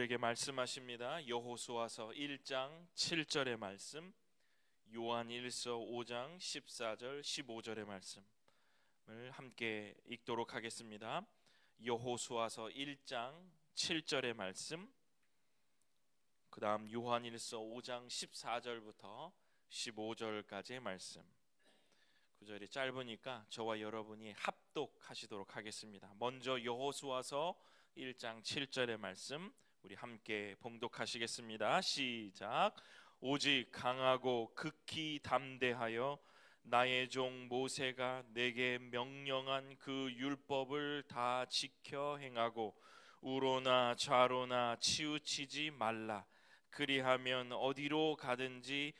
우리에게 말씀하십니다. 여호수아서 1장 7절의 말씀, 요한일서 5장 14절 15절의 말씀을 함께 읽도록 하겠습니다. 여호수아서 1장 7절의 말씀, 그 다음 요한일서 5장 14절부터 15절까지의 말씀. 구절이 짧으니까 저와 여러분이 합독하시도록 하겠습니다. 먼저 여호수아서 1장 7절의 말씀 우리 함께 봉독하시겠습니다. 시작. 오직 강하고 극히 담대하여 나의 종 모세가 내게 명령한 그 율법을 다 지켜 행하고 우로나 좌로나 치우치지 말라. 그리하면 어디로 가든지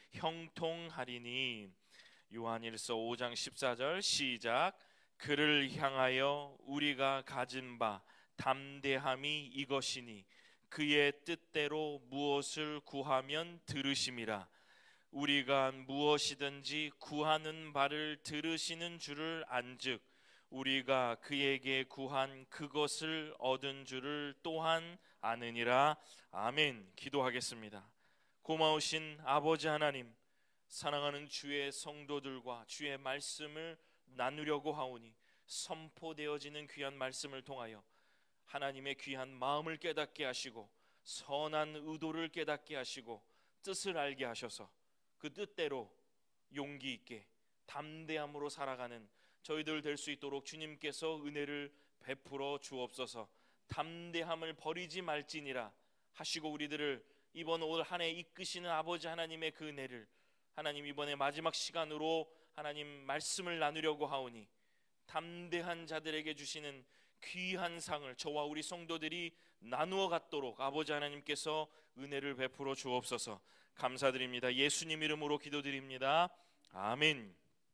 형통하리니. 요한일서 5장 14절 시작. 그를 향하여 우리가 가진 바 담대함이 이것이니 그의 뜻대로 무엇을 구하면 들으심이라. 우리가 무엇이든지 구하는 바를 들으시는 줄을 안즉 우리가 그에게 구한 그것을 얻은 줄을 또한 아느니라. 아멘. 기도하겠습니다. 고마우신 아버지 하나님, 사랑하는 주의 성도들과 주의 말씀을 나누려고 하오니 선포되어지는 귀한 말씀을 통하여 하나님의 귀한 마음을 깨닫게 하시고 선한 의도를 깨닫게 하시고 뜻을 알게 하셔서 그 뜻대로 용기 있게 담대함으로 살아가는 저희들 될 수 있도록 주님께서 은혜를 베풀어 주옵소서. 담대함을 버리지 말지니라 하시고 우리들을 이번 올 한 해 이끄시는 아버지 하나님의 그 은혜를 하나님 이번에 마지막 시간으로 하나님 말씀을 나누려고 하오니 담대한 자들에게 주시는 귀한 상을 저와 우리 성도들이 나누어 갖도록 아버지 하나님께서 은혜를 베풀어 주옵소서. 감사드립니다. 예수님 이름으로 기도드립니다. 아멘.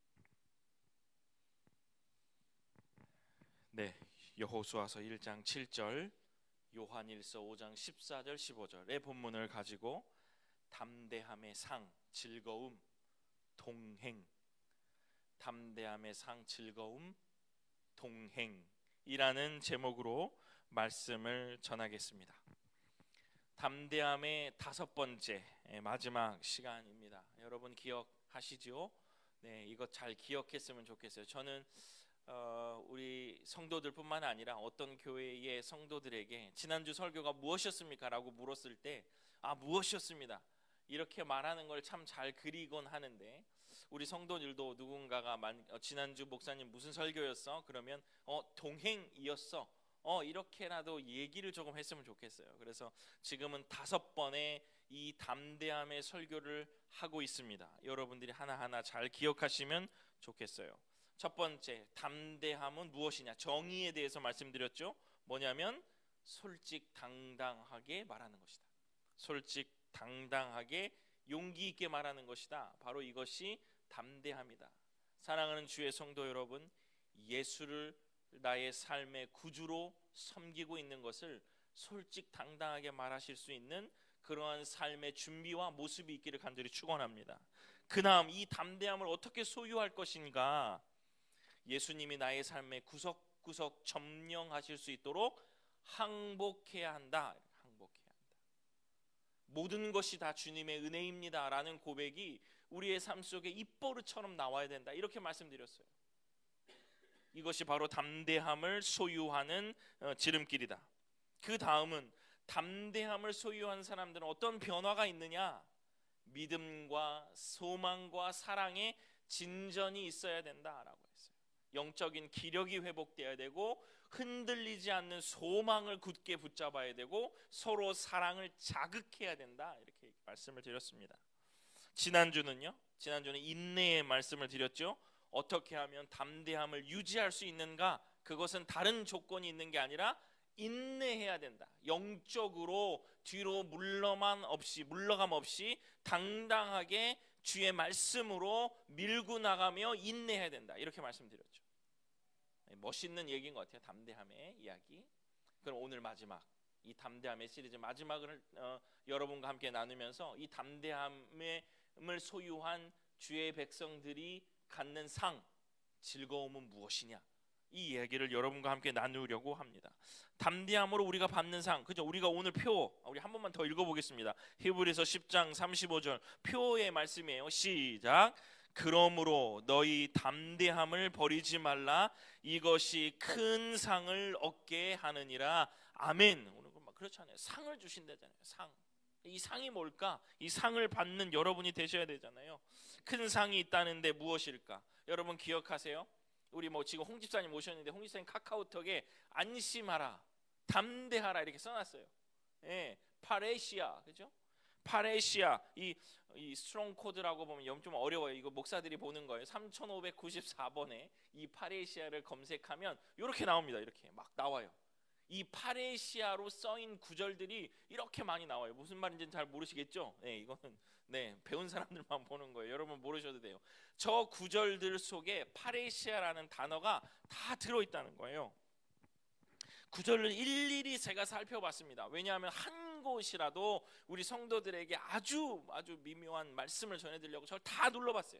네, 여호수아서 1장 7절, 요한일서 5장 14절 15절의 본문을 가지고 담대함의 상, 즐거움, 동행, 담대함의 상, 즐거움, 동행이라는 제목으로 말씀을 전하겠습니다. 담대함의 5번째 마지막 시간입니다. 여러분 기억하시죠? 네, 이거 잘 기억했으면 좋겠어요. 저는 우리 성도들뿐만 아니라 어떤 교회의 성도들에게 지난주 설교가 무엇이었습니까? 라고 물었을 때 무엇이었습니다. 이렇게 말하는 걸 참 잘 그리곤 하는데 우리 성도들도 누군가가 지난주 목사님 무슨 설교였어? 그러면 동행이었어. 이렇게라도 얘기를 조금 했으면 좋겠어요. 그래서 지금은 5번의 이 담대함의 설교를 하고 있습니다. 여러분들이 하나하나 잘 기억하시면 좋겠어요. 첫 번째, 담대함은 무엇이냐? 정의에 대해서 말씀드렸죠. 뭐냐면 솔직당당하게 말하는 것이다. 솔직당당하게 용기 있게 말하는 것이다. 바로 이것이 담대함이다. 사랑하는 주의 성도 여러분, 예수를 나의 삶의 구주로 섬기고 있는 것을 솔직당당하게 말하실 수 있는 그러한 삶의 준비와 모습이 있기를 간절히 축원합니다. 그다음 이 담대함을 어떻게 소유할 것인가? 예수님이 나의 삶의 구석구석 점령하실 수 있도록 항복해야 한다. 항복해야 한다. 모든 것이 다 주님의 은혜입니다 라는 고백이 우리의 삶 속에 입버릇처럼 나와야 된다. 이렇게 말씀드렸어요. 이것이 바로 담대함을 소유하는 지름길이다. 그 다음은 담대함을 소유한 사람들은 어떤 변화가 있느냐? 믿음과 소망과 사랑의 진전이 있어야 된다라고 했어요. 영적인 기력이 회복돼야 되고 흔들리지 않는 소망을 굳게 붙잡아야 되고 서로 사랑을 자극해야 된다. 이렇게 말씀을 드렸습니다. 지난주는 인내의 말씀을 드렸죠. 어떻게 하면 담대함을 유지할 수 있는가? 그것은 다른 조건이 있는 게 아니라 인내해야 된다. 영적으로 뒤로 물러감 없이 당당하게 주의 말씀으로 밀고 나가며 인내해야 된다. 이렇게 말씀드렸죠. 멋있는 얘기인 것 같아요. 담대함의 이야기. 그럼 오늘 마지막 이 담대함의 시리즈 마지막을 여러분과 함께 나누면서 이 담대함을 소유한 주의 백성들이 갖는 상, 즐거움은 무엇이냐? 이 이야기를 여러분과 함께 나누려고 합니다. 담대함으로 우리가 받는 상, 그죠? 우리가 오늘 우리 한 번만 더 읽어보겠습니다. 히브리서 10장 35절 표의 말씀이에요. 시작. 그러므로 너희 담대함을 버리지 말라. 이것이 큰 상을 얻게 하느니라. 아멘. 오늘 막 그렇잖아요. 상을 주신다잖아요. 상. 이 상이 뭘까? 이 상을 받는 여러분이 되셔야 되잖아요. 큰 상이 있다는데 무엇일까? 여러분 기억하세요? 우리 지금 홍 집사님 오셨는데 홍 집사님 카카오톡에 안심하라, 담대하라 이렇게 써놨어요. 예, 파레시아, 그죠? 파레시아 이 스트롱 코드라고 보면 좀 어려워요. 이거 목사들이 보는 거예요. 3594번에 이 파레시아를 검색하면 이렇게 나옵니다. 이렇게 막 나와요. 이 파레시아로 써인 구절들이 이렇게 많이 나와요. 무슨 말인지는 잘 모르시겠죠? 네, 이거는 배운 사람들만 보는 거예요. 여러분 모르셔도 돼요. 저 구절들 속에 파레시아라는 단어가 다 들어있다는 거예요. 구절을 일일이 제가 살펴봤습니다. 왜냐하면 한 곳이라도 우리 성도들에게 아주 미묘한 말씀을 전해드리려고 저를 다 눌러봤어요.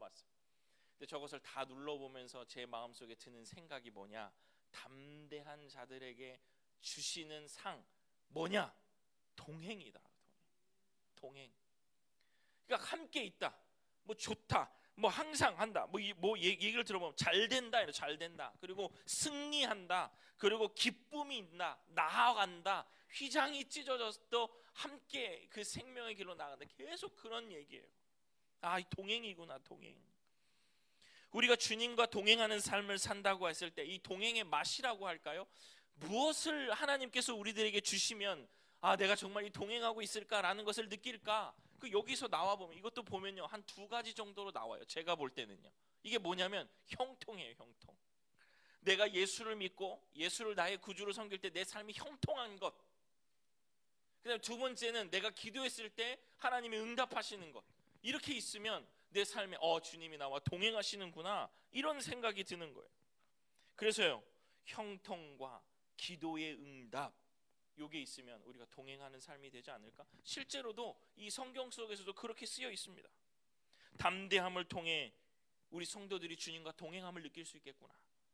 근데 저것을 다 눌러보면서 제 마음속에 드는 생각이 뭐냐? 담대한 자들에게 주시는 상 뭐냐? 동행이다. 동행. 그러니까 함께 있다. 좋다. 항상 한다. 얘기를 들어보면 잘 된다. 잘 된다. 그리고 승리한다. 그리고 기쁨이 있다. 나아간다. 휘장이 찢어져도 함께 그 생명의 길로 나아간다. 계속 그런 얘기예요. 이 동행이구나. 동행. 우리가 주님과 동행하는 삶을 산다고 했을 때 이 동행의 맛이라고 할까요? 무엇을 하나님께서 우리들에게 주시면 내가 정말 이 동행하고 있을까라는 것을 느낄까? 여기서 나와보면 이것도 보면요 한 2가지 정도로 나와요. 제가 볼 때는요. 이게 뭐냐면 형통이에요. 형통. 내가 예수를 믿고 예수를 나의 구주로 섬길 때 내 삶이 형통한 것. 그다음에 2번째는 내가 기도했을 때 하나님이 응답하시는 것. 이렇게 있으면 내 삶에 주님이 나와 동행하시는구나 이런 생각이 드는 거예요. 그래서요 형통과 기도의 응답 요게 있으면 우리가 동행하는 삶이 되지 않을까? 실제로도 이 성경 속에서도 그렇게 쓰여 있습니다. 담대함을 통해 우리 성도들이 주님과 동행함을 느낄 수 있겠구나.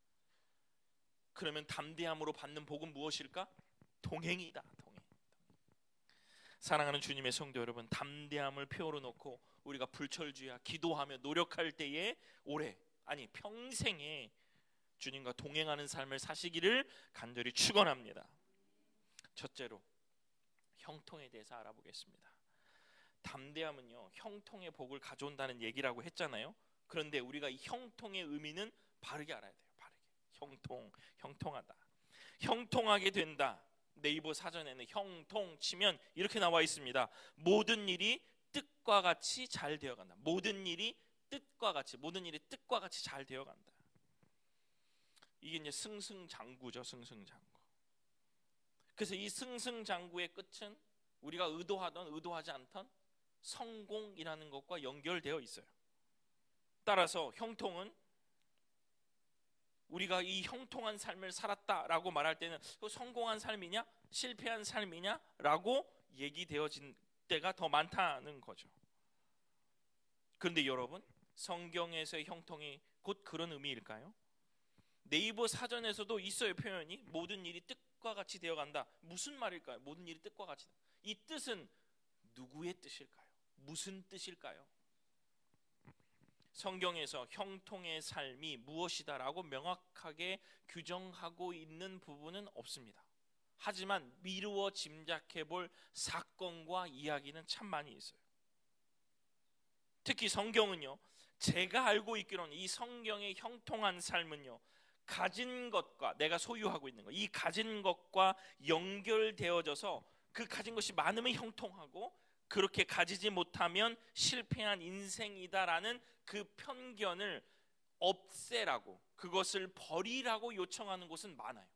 그러면 담대함으로 받는 복은 무엇일까? 동행이다. 동행. 사랑하는 주님의 성도 여러분, 담대함을 표로 놓고 우리가 불철주야 기도하며 노력할 때에 평생에 주님과 동행하는 삶을 사시기를 간절히 축원합니다. 첫째로 형통에 대해서 알아보겠습니다. 담대함은요 형통의 복을 가져온다는 얘기라고 했잖아요. 그런데 우리가 이 형통의 의미는 바르게 알아야 돼요. 바르게. 형통하다. 형통하게 된다. 네이버 사전에는 형통 치면 이렇게 나와 있습니다. 모든 일이 뜻과 같이 잘 되어간다. 모든 일이 뜻과 같이 잘 되어간다. 이게 이제 승승장구죠. 승승장구. 그래서 이 승승장구의 끝은 우리가 의도하던 의도하지 않던 성공이라는 것과 연결되어 있어요. 따라서 형통은 우리가 이 형통한 삶을 살았다라고 말할 때는 성공한 삶이냐 실패한 삶이냐 라고 얘기되어진 때가 더 많다는 거죠. 그런데 여러분 성경에서의 형통이 곧 그런 의미일까요? 네이버 사전에서도 있어요. 표현이 모든 일이 뜻과 같이 되어간다. 무슨 말일까요? 모든 일이 뜻과 같이. 이 뜻은 누구의 뜻일까요? 무슨 뜻일까요? 성경에서 형통의 삶이 무엇이다라고 명확하게 규정하고 있는 부분은 없습니다. 하지만 미루어 짐작해 볼 사건과 이야기는 참 많이 있어요. 특히 성경은요, 제가 알고 있기로는 이 성경의 형통한 삶은요, 가진 것과 내가 소유하고 있는 것, 이 가진 것과 연결되어져서 그 가진 것이 많으면 형통하고 그렇게 가지지 못하면 실패한 인생이다라는 그 편견을 없애라고, 그것을 버리라고 요청하는 곳은 많아요.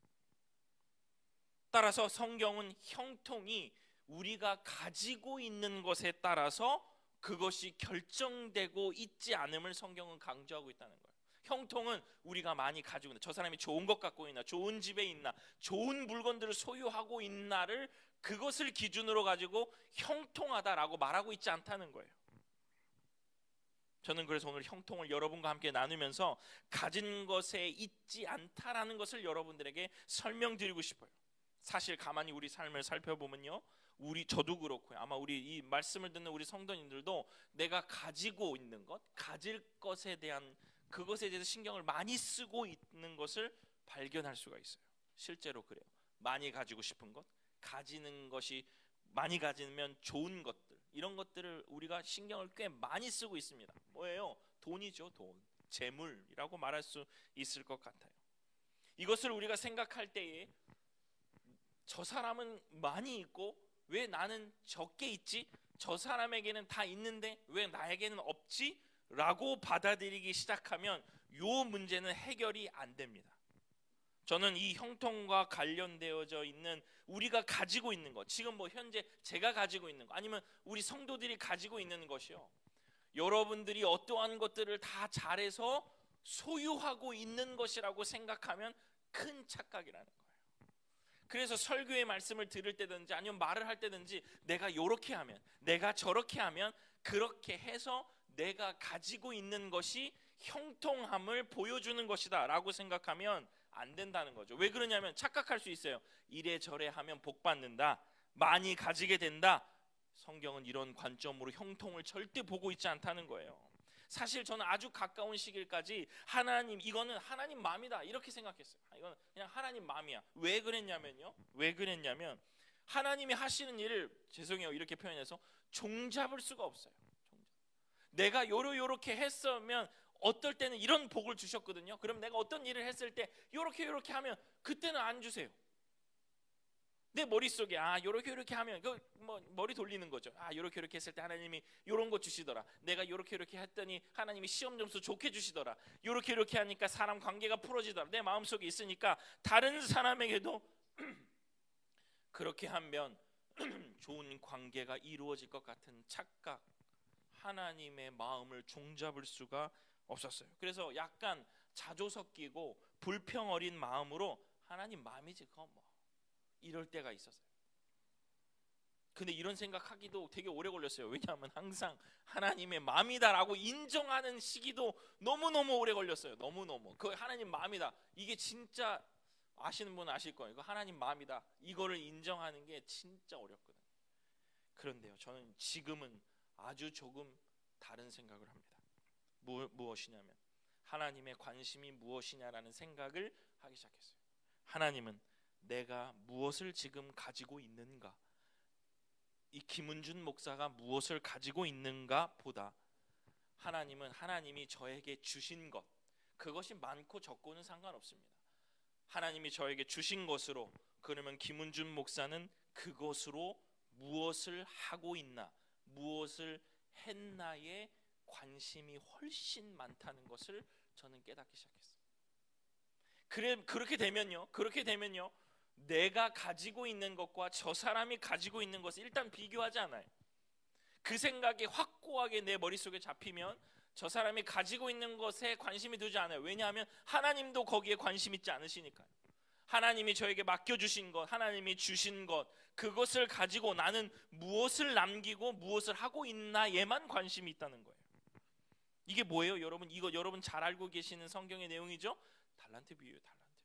따라서 성경은 형통이 우리가 가지고 있는 것에 따라서 그것이 결정되고 있지 않음을 성경은 강조하고 있다는 거예요. 형통은 우리가 많이 가지고 있나, 저 사람이 좋은 것 갖고 있나, 좋은 집에 있나, 좋은 물건들을 소유하고 있나를 그것을 기준으로 가지고 형통하다라고 말하고 있지 않다는 거예요. 저는 그래서 오늘 형통을 여러분과 함께 나누면서 가진 것에 있지 않다라는 것을 여러분들에게 설명드리고 싶어요. 사실 가만히 우리 삶을 살펴보면요, 저도 그렇고요, 아마 우리 이 말씀을 듣는 우리 성도님들도 내가 가지고 있는 것, 가질 것에 대한 그것에 대해서 신경을 많이 쓰고 있는 것을 발견할 수가 있어요. 실제로 그래요. 많이 가지고 싶은 것, 가지는 것이 많이 가지면 좋은 것들, 이런 것들을 우리가 신경을 꽤 많이 쓰고 있습니다. 뭐예요? 돈이죠. 돈, 재물이라고 말할 수 있을 것 같아요. 이것을 우리가 생각할 때에 저 사람은 많이 있고 왜 나는 적게 있지? 저 사람에게는 다 있는데 왜 나에게는 없지? 라고 받아들이기 시작하면 이 문제는 해결이 안 됩니다. 저는 이 형통과 관련되어져 있는 우리가 가지고 있는 것, 지금 뭐 현재 제가 가지고 있는 것, 아니면 우리 성도들이 가지고 있는 것이요, 여러분들이 어떠한 것들을 다 잘해서 소유하고 있는 것이라고 생각하면 큰 착각이라는 거예요. 그래서 설교의 말씀을 들을 때든지 아니면 말을 할 때든지 내가 이렇게 하면, 내가 저렇게 하면, 그렇게 해서 내가 가지고 있는 것이 형통함을 보여주는 것이다 라고 생각하면 안 된다는 거죠. 왜 그러냐면 착각할 수 있어요. 이래저래 하면 복 받는다, 많이 가지게 된다. 성경은 이런 관점으로 형통을 절대 보고 있지 않다는 거예요. 사실 저는 아주 가까운 시기까지 하나님, 이거는 하나님 마음이다 이렇게 생각했어요. 이거는 그냥 하나님 마음이야. 왜 그랬냐면 하나님이 하시는 일을, 죄송해요 이렇게 표현해서, 종잡을 수가 없어요. 내가 요렇게 했으면 어떨 때는 이런 복을 주셨거든요. 그럼 내가 어떤 일을 했을 때 요렇게 하면 그때는 안 주세요. 내 머릿속에 요렇게 하면 뭐 머리 돌리는 거죠. 요렇게 했을 때 하나님이 요런 거 주시더라. 내가 요렇게 했더니 하나님이 시험 점수 좋게 주시더라. 요렇게 하니까 사람 관계가 풀어지더라. 내 마음속에 있으니까 다른 사람에게도 그렇게 하면 좋은 관계가 이루어질 것 같은 착각, 하나님의 마음을 종잡을 수가 없었어요. 그래서 약간 자조 섞이고 불평 어린 마음으로 하나님 마음이지 그거 뭐, 이럴 때가 있었어요. 근데 이런 생각하기도 되게 오래 걸렸어요. 왜냐하면 항상 하나님의 마음이다라고 인정하는 시기도 너무너무 오래 걸렸어요. 너무너무 그 하나님 마음이다, 이게 진짜 아시는 분은 아실 거예요. 이거 하나님 마음이다, 이거를 인정하는 게 진짜 어렵거든요. 그런데요, 저는 지금은 아주 조금 다른 생각을 합니다. 무엇이냐면 하나님의 관심이 무엇이냐라는 생각을 하기 시작했어요. 하나님은 내가 무엇을 지금 가지고 있는가, 이 김은준 목사가 무엇을 가지고 있는가 보다 하나님은 하나님이 저에게 주신 것, 그것이 많고 적고는 상관없습니다. 하나님이 저에게 주신 것으로, 그러면 김은준 목사는 그것으로 무엇을 하고 있나, 무엇을 했나에 관심이 훨씬 많다는 것을 저는 깨닫기 시작했어요. 그렇게 되면요 내가 가지고 있는 것과 저 사람이 가지고 있는 것을 일단 비교하지 않아요. 그 생각이 확고하게 내 머릿속에 잡히면 저 사람이 가지고 있는 것에 관심이 두지 않아요. 왜냐하면 하나님도 거기에 관심 있지 않으시니까요. 하나님이 저에게 맡겨주신 것, 하나님이 주신 것, 그것을 가지고 나는 무엇을 남기고 무엇을 하고 있나에만 관심이 있다는 거예요. 이게 뭐예요 여러분? 이거 여러분 잘 알고 계시는 성경의 내용이죠. 달란트 비유예요.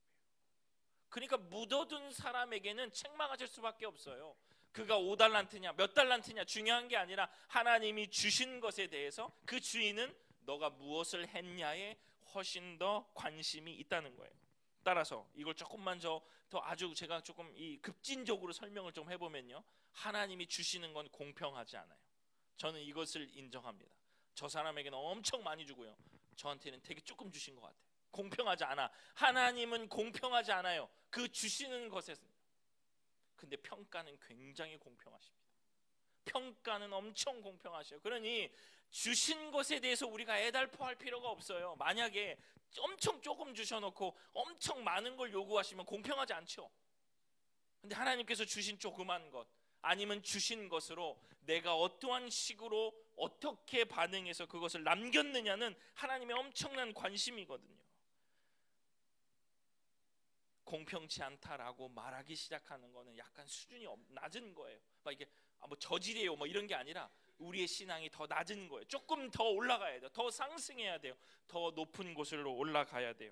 그러니까 묻어둔 사람에게는 책망하실 수밖에 없어요. 그가 5달란트냐 몇 달란트냐 중요한 게 아니라 하나님이 주신 것에 대해서 그 주인은 너가 무엇을 했냐에 훨씬 더 관심이 있다는 거예요. 따라서 이걸 조금만 더 아주 제가 조금 이 급진적으로 설명을 좀 해보면요, 하나님이 주시는 건 공평하지 않아요. 저는 이것을 인정합니다. 저 사람에게는 엄청 많이 주고요, 저한테는 되게 조금 주신 것 같아요. 공평하지 않아. 하나님은 공평하지 않아요, 그 주시는 것에서. 근데 평가는 굉장히 공평하십니다. 평가는 엄청 공평하셔요. 그러니 주신 것에 대해서 우리가 애달퍼할 필요가 없어요. 만약에 엄청 조금 주셔놓고 엄청 많은 걸 요구하시면 공평하지 않죠. 근데 하나님께서 주신 조그만 것, 아니면 주신 것으로 내가 어떠한 식으로 어떻게 반응해서 그것을 남겼느냐는 하나님의 엄청난 관심이거든요. 공평치 않다라고 말하기 시작하는 거는 약간 수준이 낮은 거예요. 막 이게 뭐 저질이에요 뭐 이런 게 아니라 우리의 신앙이 더 낮은 거예요. 조금 더 올라가야 돼요. 더 상승해야 돼요. 더 높은 곳으로 올라가야 돼요.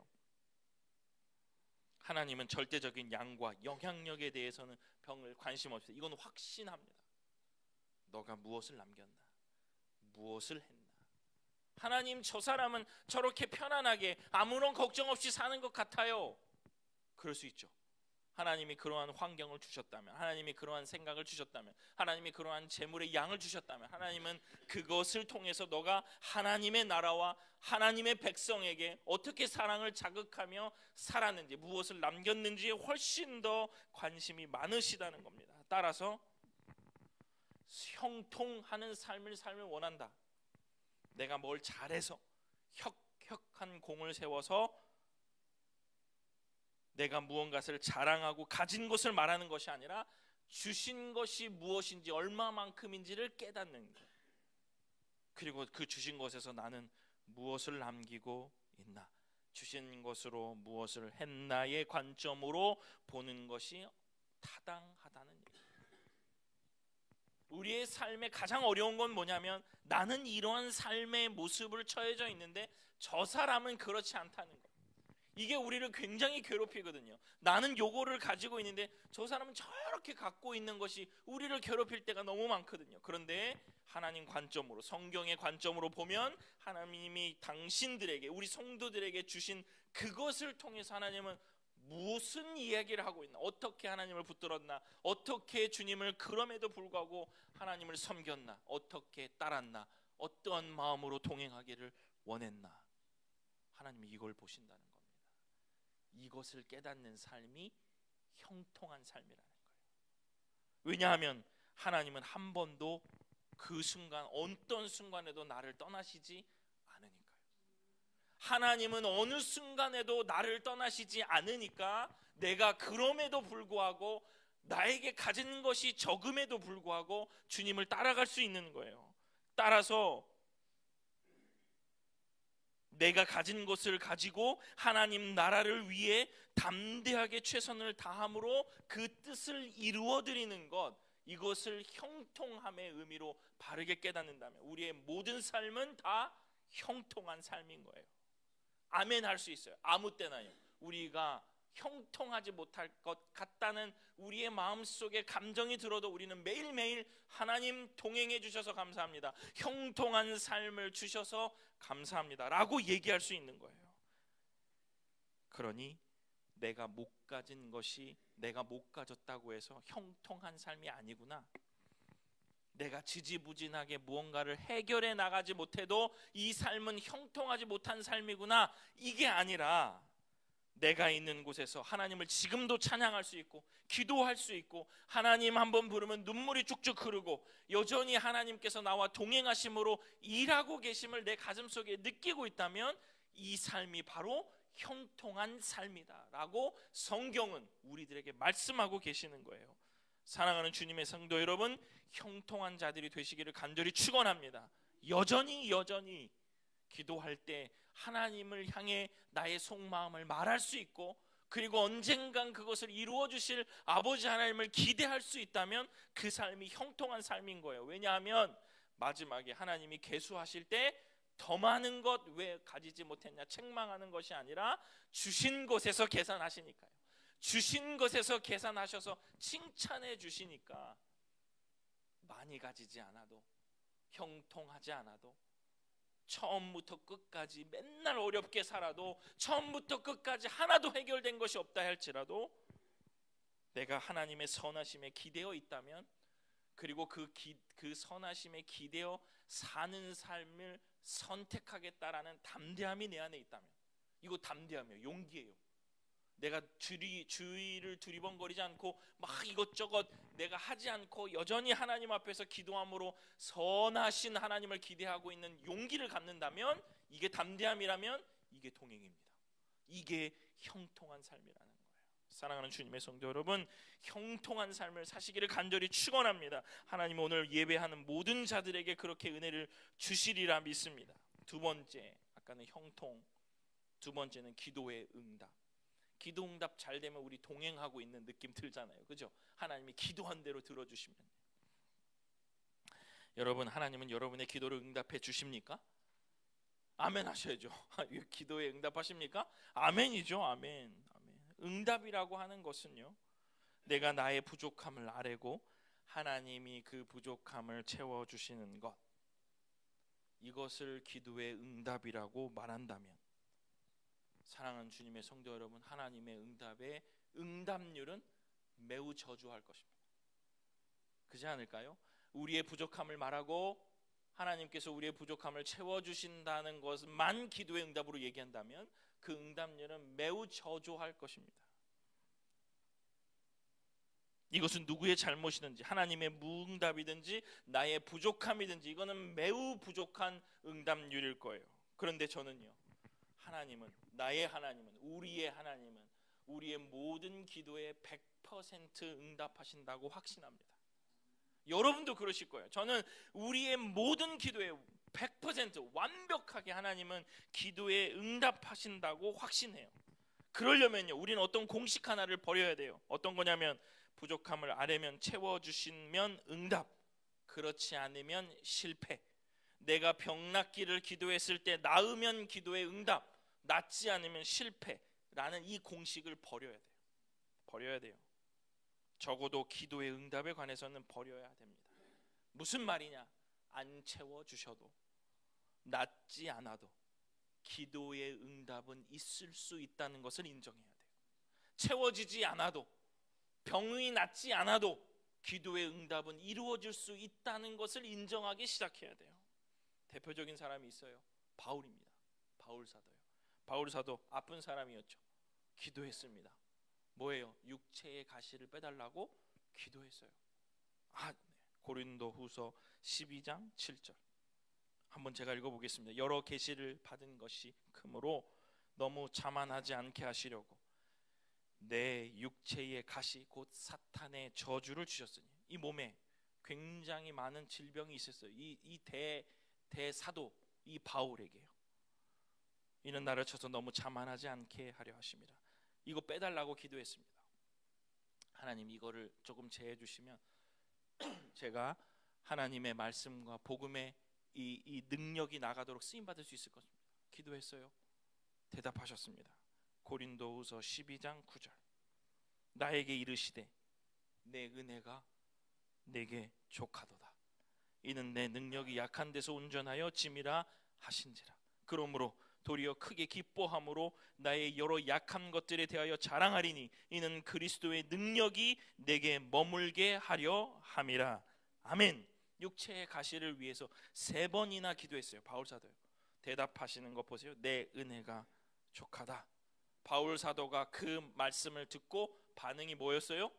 하나님은 절대적인 양과 영향력에 대해서는 병을 관심 없어요. 이건 확신합니다. 너가 무엇을 남겼나? 무엇을 했나? 하나님, 저 사람은 저렇게 편안하게 아무런 걱정 없이 사는 것 같아요. 그럴 수 있죠. 하나님이 그러한 환경을 주셨다면, 하나님이 그러한 생각을 주셨다면, 하나님이 그러한 재물의 양을 주셨다면, 하나님은 그것을 통해서 너가 하나님의 나라와 하나님의 백성에게 어떻게 사랑을 자극하며 살았는지, 무엇을 남겼는지에 훨씬 더 관심이 많으시다는 겁니다. 따라서 형통하는 삶을 원한다. 내가 뭘 잘해서 혁혁한 공을 세워서 내가 무언가를 자랑하고 가진 것을 말하는 것이 아니라 주신 것이 무엇인지 얼마만큼인지를 깨닫는 것. 그리고 그 주신 것에서 나는 무엇을 남기고 있나, 주신 것으로 무엇을 했나의 관점으로 보는 것이 타당하다는 얘기예요. 우리의 삶에 가장 어려운 건 뭐냐면, 나는 이러한 삶의 모습을 처해져 있는데 저 사람은 그렇지 않다는 것. 이게 우리를 굉장히 괴롭히거든요. 나는 요거를 가지고 있는데 저 사람은 저렇게 갖고 있는 것이 우리를 괴롭힐 때가 너무 많거든요. 그런데 하나님 관점으로, 성경의 관점으로 보면 하나님이 당신들에게, 우리 성도들에게 주신 그것을 통해서 하나님은 무슨 이야기를 하고 있나, 어떻게 하나님을 붙들었나, 어떻게 주님을 그럼에도 불구하고 하나님을 섬겼나, 어떻게 따랐나, 어떠한 마음으로 동행하기를 원했나, 하나님이 이걸 보신다는 겁니다. 이것을 깨닫는 삶이 형통한 삶이라는 거예요. 왜냐하면 하나님은 한 번도 그 순간, 어떤 순간에도 나를 떠나시지 않으니까요. 하나님은 어느 순간에도 나를 떠나시지 않으니까 내가 그럼에도 불구하고, 나에게 가진 것이 적음에도 불구하고 주님을 따라갈 수 있는 거예요. 따라서 내가 가진 것을 가지고 하나님 나라를 위해 담대하게 최선을 다함으로 그 뜻을 이루어드리는 것, 이것을 형통함의 의미로 바르게 깨닫는다면 우리의 모든 삶은 다 형통한 삶인 거예요. 아멘 할 수 있어요. 아무 때나요. 우리가 형통하지 못할 것 같다는 우리의 마음속에 감정이 들어도 우리는 매일매일 하나님 동행해 주셔서 감사합니다, 형통한 삶을 주셔서 감사합니다 라고 얘기할 수 있는 거예요. 그러니 내가 못 가진 것이, 내가 못 가졌다고 해서 형통한 삶이 아니구나, 내가 지지부진하게 무언가를 해결해 나가지 못해도 이 삶은 형통하지 못한 삶이구나, 이게 아니라 내가 있는 곳에서 하나님을 지금도 찬양할 수 있고 기도할 수 있고, 하나님 한번 부르면 눈물이 쭉쭉 흐르고 여전히 하나님께서 나와 동행하심으로 일하고 계심을 내 가슴속에 느끼고 있다면 이 삶이 바로 형통한 삶이다 라고 성경은 우리들에게 말씀하고 계시는 거예요. 사랑하는 주님의 성도 여러분, 형통한 자들이 되시기를 간절히 축원합니다. 여전히 기도할 때 하나님을 향해 나의 속마음을 말할 수 있고, 그리고 언젠간 그것을 이루어 주실 아버지 하나님을 기대할 수 있다면 그 삶이 형통한 삶인 거예요. 왜냐하면 마지막에 하나님이 계수하실 때 더 많은 것 왜 가지지 못했냐 책망하는 것이 아니라 주신 것에서 계산하시니까요. 주신 것에서 계산하셔서 칭찬해 주시니까 많이 가지지 않아도, 형통하지 않아도, 처음부터 끝까지 맨날 어렵게 살아도, 처음부터 끝까지 하나도 해결된 것이 없다 할지라도 내가 하나님의 선하심에 기대어 있다면, 그리고 그 선하심에 기대어 사는 삶을 선택하겠다라는 담대함이 내 안에 있다면, 이거 담대함이에요. 용기예요. 내가 주의를 두리번거리지 않고 막 이것저것 내가 하지 않고 여전히 하나님 앞에서 기도함으로 선하신 하나님을 기대하고 있는 용기를 갖는다면, 이게 담대함이라면 이게 동행입니다. 이게 형통한 삶이라는 거예요. 사랑하는 주님의 성도 여러분, 형통한 삶을 사시기를 간절히 축원합니다. 하나님 오늘 예배하는 모든 자들에게 그렇게 은혜를 주시리라 믿습니다. 두 번째, 아까는 형통, 두 번째는 기도의 응답. 기도 응답 잘 되면 우리 동행하고 있는 느낌 들잖아요. 그죠? 하나님이 기도한 대로 들어주시면. 여러분, 하나님은 여러분의 기도를 응답해 주십니까? 아멘 하셔야죠. 기도에 응답하십니까? 아멘이죠. 아멘. 아멘. 응답이라고 하는 것은요, 내가 나의 부족함을 아뢰고 하나님이 그 부족함을 채워주시는 것, 이것을 기도의 응답이라고 말한다면, 사랑하는 주님의 성도 여러분, 하나님의 응답의 응답률은 매우 저조할 것입니다. 그렇지 않을까요? 우리의 부족함을 말하고 하나님께서 우리의 부족함을 채워주신다는 것만 기도의 응답으로 얘기한다면 그 응답률은 매우 저조할 것입니다. 이것은 누구의 잘못이든지 하나님의 무응답이든지 나의 부족함이든지 이거는 매우 부족한 응답률일 거예요. 그런데 저는요, 하나님은, 나의 하나님은, 우리의 하나님은 우리의 모든 기도에 100% 응답하신다고 확신합니다. 여러분도 그러실 거예요. 저는 우리의 모든 기도에 100% 완벽하게 하나님은 기도에 응답하신다고 확신해요. 그러려면요, 우리는 어떤 공식 하나를 버려야 돼요. 어떤 거냐면, 부족함을 아뢰면 채워주시면 응답, 그렇지 않으면 실패. 내가 병 낫기를 기도했을 때 나으면 기도의 응답, 낫지 않으면 실패라는 이 공식을 버려야 돼요. 버려야 돼요. 적어도 기도의 응답에 관해서는 버려야 됩니다. 무슨 말이냐? 안 채워주셔도, 낫지 않아도 기도의 응답은 있을 수 있다는 것을 인정해야 돼요. 채워지지 않아도, 병이 낫지 않아도 기도의 응답은 이루어질 수 있다는 것을 인정하기 시작해야 돼요. 대표적인 사람이 있어요. 바울입니다. 바울 사도요. 바울 사도 아픈 사람이었죠. 기도했습니다. 뭐예요? 육체의 가시를 빼달라고 기도했어요. 고린도후서 12장 7절 한번 제가 읽어보겠습니다. 여러 계시를 받은 것이 크므로 너무 자만하지 않게 하시려고 내 육체의 가시 곧 사탄의 저주를 주셨으니, 이 몸에 굉장히 많은 질병이 있었어요. 이 대사도 이 바울에게요. 이는 나를 쳐서 너무 자만하지 않게 하려 하심이라. 이거 빼달라고 기도했습니다. 하나님, 이거를 조금 제해 주시면 제가 하나님의 말씀과 복음의 이 능력이 나가도록 쓰임 받을 수 있을 것입니다. 기도했어요. 대답하셨습니다. 고린도후서 12장 9절 나에게 이르시되 내 은혜가 내게 족하도다. 이는 내 능력이 약한 데서 온전하여 짐이라 하신지라. 그러므로 도리어 크게 기뻐함으로 나의 여러 약한 것들에 대하여 자랑하리니 이는 그리스도의 능력이 내게 머물게 하려 함이라. 아멘. 육체의 가시를 위해서 3번이나 기도했어요. 바울 사도요. 대답하시는 거 보세요. 내 은혜가 족하다. 바울 사도가 그 말씀을 듣고 반응이 뭐였어요?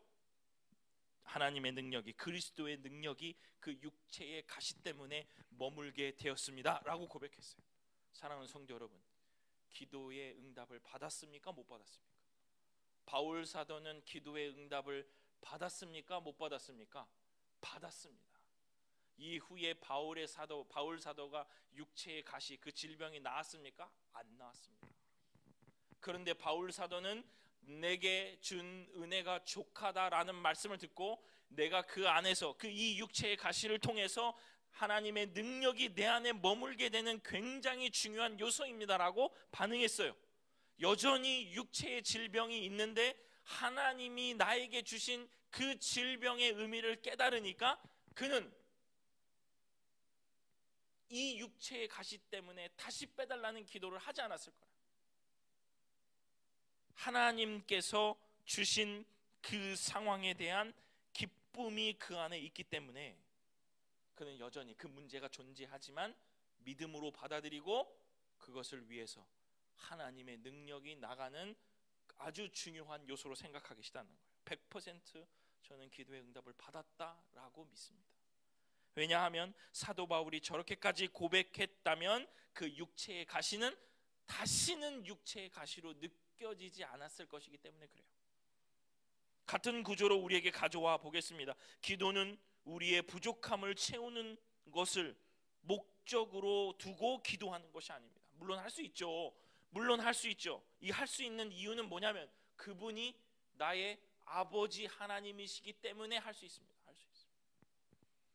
하나님의 능력이, 그리스도의 능력이 그 육체의 가시 때문에 머물게 되었습니다 라고 고백했어요. 사랑하는 성도 여러분, 기도의 응답을 받았습니까? 못 받았습니까? 바울 사도는 기도의 응답을 받았습니까? 못 받았습니까? 받았습니다. 이후에 바울 사도가 육체의 가시, 그 질병이 나았습니까? 안 나았습니다. 그런데 바울 사도는 내게 준 은혜가 족하다라는 말씀을 듣고 내가 그 안에서 이 육체의 가시를 통해서 하나님의 능력이 내 안에 머물게 되는 굉장히 중요한 요소입니다라고 반응했어요. 여전히 육체의 질병이 있는데 하나님이 나에게 주신 그 질병의 의미를 깨달으니까 그는 이 육체의 가시 때문에 다시 빼달라는 기도를 하지 않았을 거예요. 하나님께서 주신 그 상황에 대한 기쁨이 그 안에 있기 때문에 그는 여전히 그 문제가 존재하지만 믿음으로 받아들이고 그것을 위해서 하나님의 능력이 나가는 아주 중요한 요소로 생각하기 시작하는 거예요. 100% 저는 기도의 응답을 받았다라고 믿습니다. 왜냐하면 사도 바울이 저렇게까지 고백했다면 그 육체의 가시는 다시는 육체의 가시로 느껴지지 않았을 것이기 때문에 그래요. 같은 구조로 우리에게 가져와 보겠습니다. 기도는 우리의 부족함을 채우는 것을 목적으로 두고 기도하는 것이 아닙니다. 물론 할 수 있죠. 물론 할 수 있죠. 이 할 수 있는 이유는 뭐냐면 그분이 나의 아버지 하나님이시기 때문에 할 수 있습니다. 할 수 있습니다.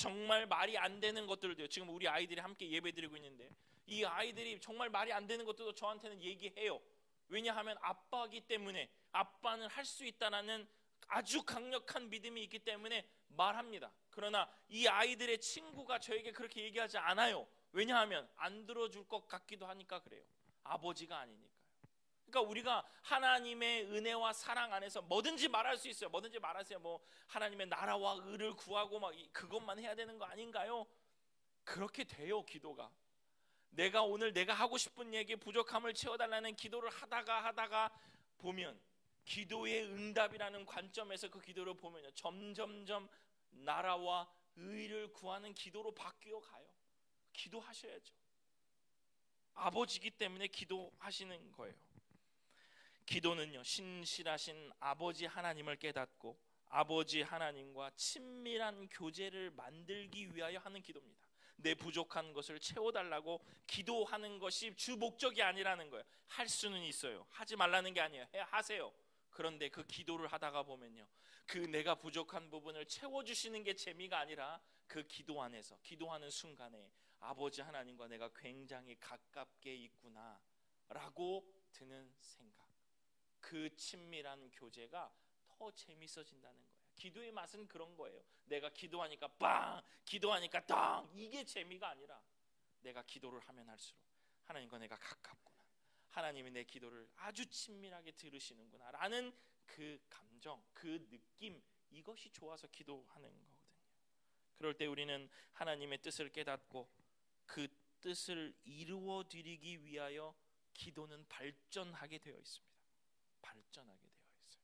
정말 말이 안 되는 것들도요. 지금 우리 아이들이 함께 예배드리고 있는데 이 아이들이 정말 말이 안 되는 것들도 저한테는 얘기해요. 왜냐하면 아빠이기 때문에, 아빠는 할 수 있다라는 아주 강력한 믿음이 있기 때문에 말합니다. 그러나 이 아이들의 친구가 저에게 그렇게 얘기하지 않아요. 왜냐하면 안 들어줄 것 같기도 하니까 그래요. 아버지가 아니니까요. 그러니까 우리가 하나님의 은혜와 사랑 안에서 뭐든지 말할 수 있어요. 뭐든지 말하세요. 뭐 하나님의 나라와 의를 구하고 막 그것만 해야 되는 거 아닌가요? 그렇게 돼요. 기도가 내가 오늘 내가 하고 싶은 얘기, 부족함을 채워달라는 기도를 하다가 보면, 기도의 응답이라는 관점에서 그 기도를 보면요, 점점점 나라와 의를 구하는 기도로 바뀌어 가요. 기도하셔야죠. 아버지이기 때문에 기도하시는 거예요. 기도는요, 신실하신 아버지 하나님을 깨닫고 아버지 하나님과 친밀한 교제를 만들기 위하여 하는 기도입니다. 내 부족한 것을 채워달라고 기도하는 것이 주 목적이 아니라는 거예요. 할 수는 있어요. 하지 말라는 게 아니에요. 하세요. 그런데 그 기도를 하다가 보면요, 그 내가 부족한 부분을 채워주시는 게 재미가 아니라 그 기도 안에서, 기도하는 순간에 아버지 하나님과 내가 굉장히 가깝게 있구나 라고 드는 생각, 그 친밀한 교제가 더 재밌어진다는 거예요. 기도의 맛은 그런 거예요. 내가 기도하니까 빵, 기도하니까 땅, 이게 재미가 아니라 내가 기도를 하면 할수록 하나님과 내가 가깝구나, 하나님이 내 기도를 아주 친밀하게 들으시는구나 라는 그 감정, 그 느낌, 이것이 좋아서 기도하는 거거든요. 그럴 때 우리는 하나님의 뜻을 깨닫고 그 뜻을 이루어 드리기 위하여 기도는 발전하게 되어 있습니다. 발전하게 되어 있어요.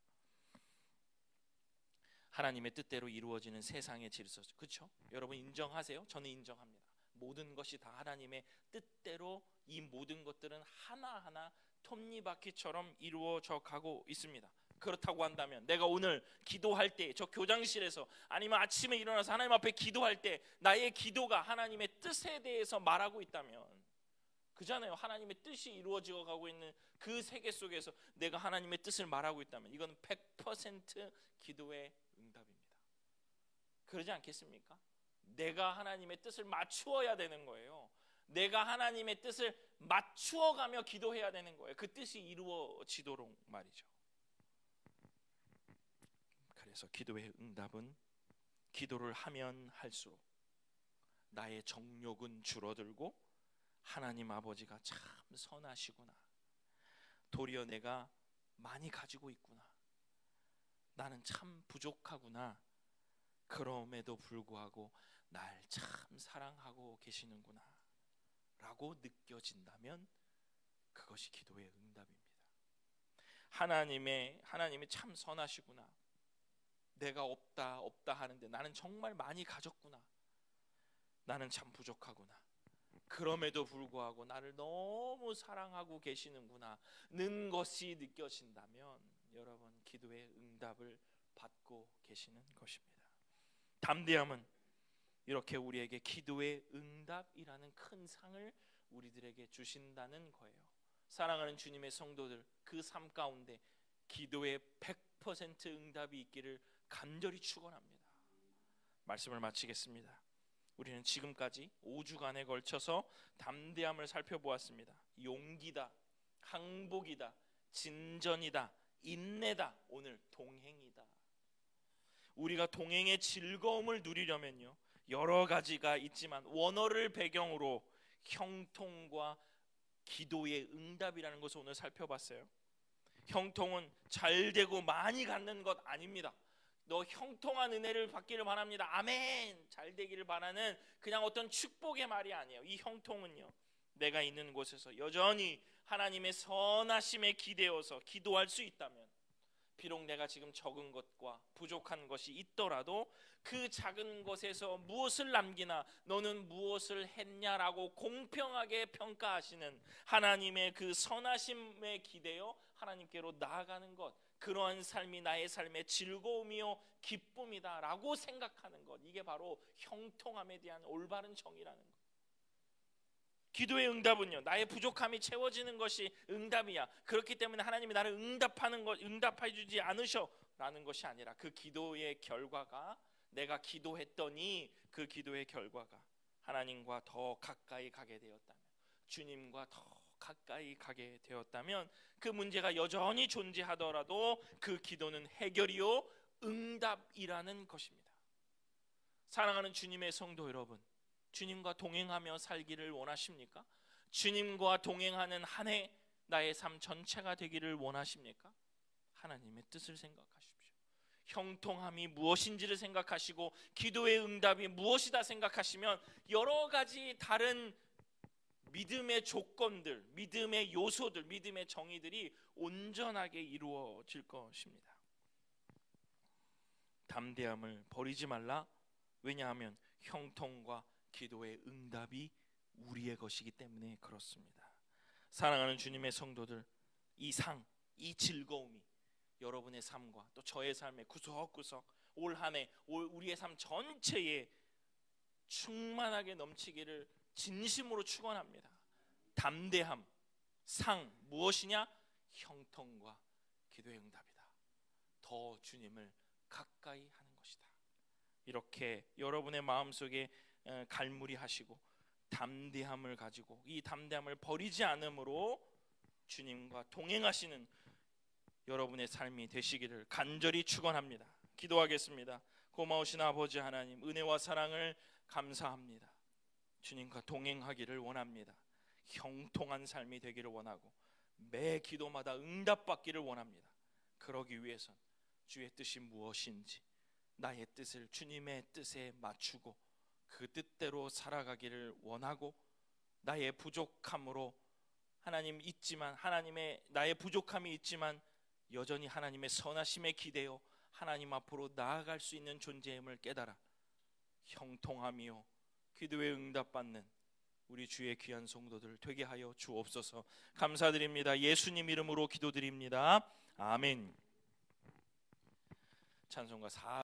하나님의 뜻대로 이루어지는 세상의 질서, 그렇죠? 여러분 인정하세요? 저는 인정합니다. 모든 것이 다 하나님의 뜻대로, 이 모든 것들은 하나하나 톱니바퀴처럼 이루어져 가고 있습니다. 그렇다고 한다면 내가 오늘 기도할 때, 저 교장실에서 아니면 아침에 일어나서 하나님 앞에 기도할 때 나의 기도가 하나님의 뜻에 대해서 말하고 있다면, 그잖아요. 하나님의 뜻이 이루어져 가고 있는 그 세계 속에서 내가 하나님의 뜻을 말하고 있다면 이건 100% 기도의 응답입니다. 그러지 않겠습니까? 내가 하나님의 뜻을 맞추어야 되는 거예요. 내가 하나님의 뜻을 맞추어가며 기도해야 되는 거예요. 그 뜻이 이루어지도록 말이죠. 그래서 기도의 응답은 기도를 하면 할수록 나의 정욕은 줄어들고 하나님 아버지가 참 선하시구나, 도리어 내가 많이 가지고 있구나, 나는 참 부족하구나, 그럼에도 불구하고 날 참 사랑하고 계시는구나 라고 느껴진다면 그것이 기도의 응답입니다. 하나님이 참 선하시구나, 내가 없다 하는데 나는 정말 많이 가졌구나, 나는 참 부족하구나, 그럼에도 불구하고 나를 너무 사랑하고 계시는구나는 것이 느껴진다면 여러분 기도의 응답을 받고 계시는 것입니다. 담대함은 이렇게 우리에게 기도의 응답이라는 큰 상을 우리들에게 주신다는 거예요. 사랑하는 주님의 성도들, 그 삶 가운데 기도의 100% 응답이 있기를 간절히 축원합니다. 말씀을 마치겠습니다. 우리는 지금까지 5주간에 걸쳐서 담대함을 살펴보았습니다. 용기다, 항복이다, 진전이다, 인내다, 오늘 동행이다. 우리가 동행의 즐거움을 누리려면요, 여러 가지가 있지만 원어를 배경으로 형통과 기도의 응답이라는 것을 오늘 살펴봤어요. 형통은 잘 되고 많이 갖는 것 아닙니다. 너 형통한 은혜를 받기를 바랍니다, 아멘, 잘 되기를 바라는 그냥 어떤 축복의 말이 아니에요. 이 형통은요, 내가 있는 곳에서 여전히 하나님의 선하심에 기대어서 기도할 수 있다면, 비록 내가 지금 적은 것과 부족한 것이 있더라도 그 작은 것에서 무엇을 남기나 너는 무엇을 했냐라고 공평하게 평가하시는 하나님의 그 선하심에 기대어 하나님께로 나아가는 것, 그러한 삶이 나의 삶의 즐거움이요 기쁨이다 라고 생각하는 것, 이게 바로 형통함에 대한 올바른 정의라는 것. 기도의 응답은요, 나의 부족함이 채워지는 것이 응답이야. 그렇기 때문에 하나님이 나를 응답해 주지 않으셔 라는 것이 아니라 그 기도의 결과가 내가 기도했더니 그 기도의 결과가 하나님과 더 가까이 가게 되었다면, 주님과 더 가까이 가게 되었다면, 그 문제가 여전히 존재하더라도 그 기도는 해결이요 응답이라는 것입니다. 사랑하는 주님의 성도 여러분, 주님과 동행하며 살기를 원하십니까? 주님과 동행하는 한 해 나의 삶 전체가 되기를 원하십니까? 하나님의 뜻을 생각하십시오. 형통함이 무엇인지를 생각하시고 기도의 응답이 무엇이다 생각하시면 여러 가지 다른 믿음의 조건들, 믿음의 요소들, 믿음의 정의들이 온전하게 이루어질 것입니다. 담대함을 버리지 말라. 왜냐하면 형통과 기도의 응답이 우리의 것이기 때문에 그렇습니다. 사랑하는 주님의 성도들, 이 상, 이 즐거움이 여러분의 삶과 또 저의 삶의 구석구석 올 한 해, 우리의 삶 전체에 충만하게 넘치기를 진심으로 축원합니다. 담대함, 상 무엇이냐? 형통과 기도의 응답이다. 더 주님을 가까이 하는 것이다. 이렇게 여러분의 마음속에 갈무리하시고 담대함을 가지고 이 담대함을 버리지 않음으로 주님과 동행하시는 여러분의 삶이 되시기를 간절히 축원합니다. 기도하겠습니다. 고마우신 아버지 하나님, 은혜와 사랑을 감사합니다. 주님과 동행하기를 원합니다. 형통한 삶이 되기를 원하고 매 기도마다 응답받기를 원합니다. 그러기 위해선 주의 뜻이 무엇인지 나의 뜻을 주님의 뜻에 맞추고 그 뜻대로 살아가기를 원하고, 나의 부족함으로 하나님 있지만, 하나님의 나의 부족함이 있지만 여전히 하나님의 선하심에 기대어 하나님 앞으로 나아갈 수 있는 존재임을 깨달아 형통함이요 기도에 응답받는 우리 주의 귀한 성도들 되게 하여 주옵소서. 감사드립니다. 예수님 이름으로 기도드립니다. 아멘. 찬송가 4